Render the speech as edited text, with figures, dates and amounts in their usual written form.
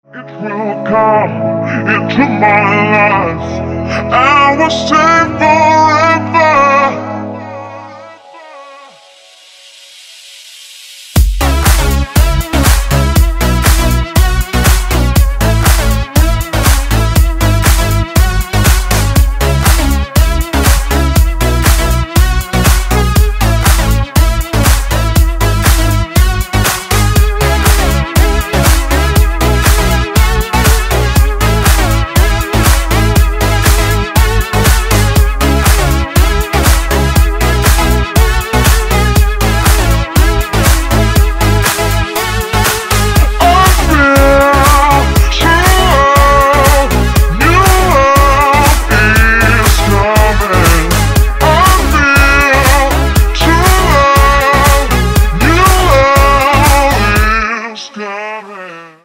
It will come into my life. I was saved for